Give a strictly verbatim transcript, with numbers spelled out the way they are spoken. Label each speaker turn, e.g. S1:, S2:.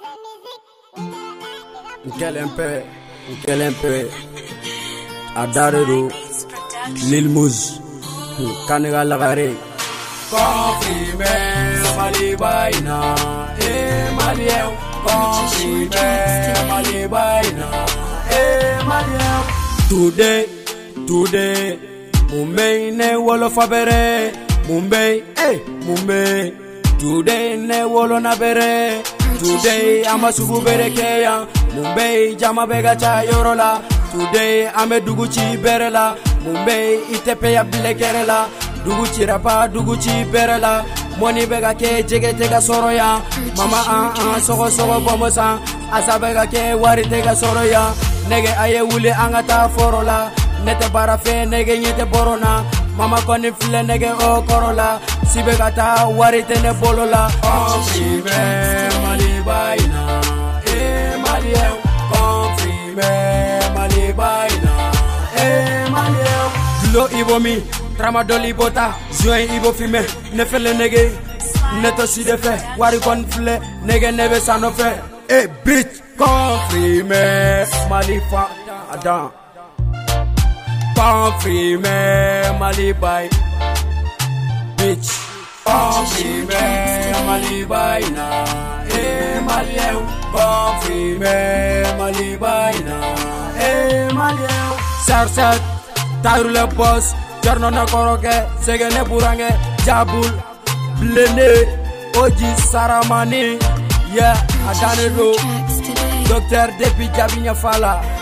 S1: Nkelempe, Nkelempe, Adarero, Lil Mouz, Kanega Lagare. Confirmé, Mali Baina, eh Malien, confirmé, Mali Baina, eh Malien. Today, today, Mumbai ne wolo fabere, Mumbai, eh Mumbai. Today ne wolo na bere, today ama subu bere keya, Mumbai jama bega cha yorola, today ame duguchi berela, Mumbai itepe ya blekerela, duguchi rapa duguchi berela, money bega ke jege tega soroya, mama ah ah sogo sogo bomosa, asa bega ke wari tega soroya, nege aye wule angata forola, nete barafe nege nyete borona. Mama koni file nege o korola, sibe kata warite ne bolola. Confirme Mali Baina, eh Malien. Confirme Mali Baina, eh Malien. Lo ibo mi, tramadol ibota, join ibo fime, ne fele nege, neto si de fe, wari kon file, nege nebe sano fe. Eh bitch, confirme Mali fa, adam. Confirmé Mali Baina, bitch. Confirmé Mali Baina, eh Malien. Confirmé Mali Baina, eh Malien. Sarsat, Taru le boss, Jarno na koroke, Segene burange, Jabul, Blene, Oji Saramani, yeah, Adanero, Docteur Depi Jabinya Fala.